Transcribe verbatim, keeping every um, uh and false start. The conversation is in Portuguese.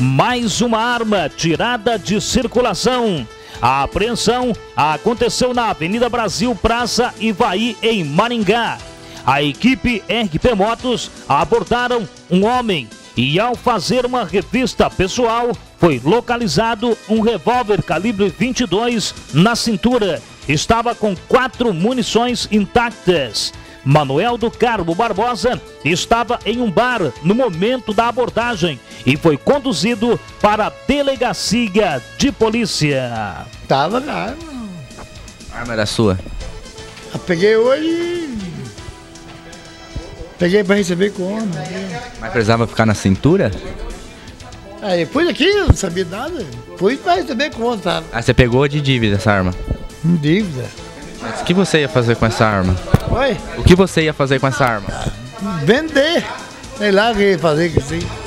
Mais uma arma tirada de circulação. A apreensão aconteceu na Avenida Brasil, Praça Ivaí, em Maringá. A equipe R P Motos abordaram um homem e, ao fazer uma revista pessoal, foi localizado um revólver calibre vinte e dois na cintura. Estava com quatro munições intactas. Manuel do Carmo Barbosa estava em um bar no momento da abordagem e foi conduzido para a delegacia de polícia. Tava na arma. A arma era sua? Eu peguei hoje. Peguei para receber como. Mas precisava ficar na cintura? Aí pus aqui, eu não sabia nada. Pus para receber conta, sabe? Ah, você pegou de dívida essa arma? Em dívida. Mas o que você ia fazer com essa arma? Oi? O que você ia fazer com essa arma? Vender. Sei lá o que ia fazer com isso aí.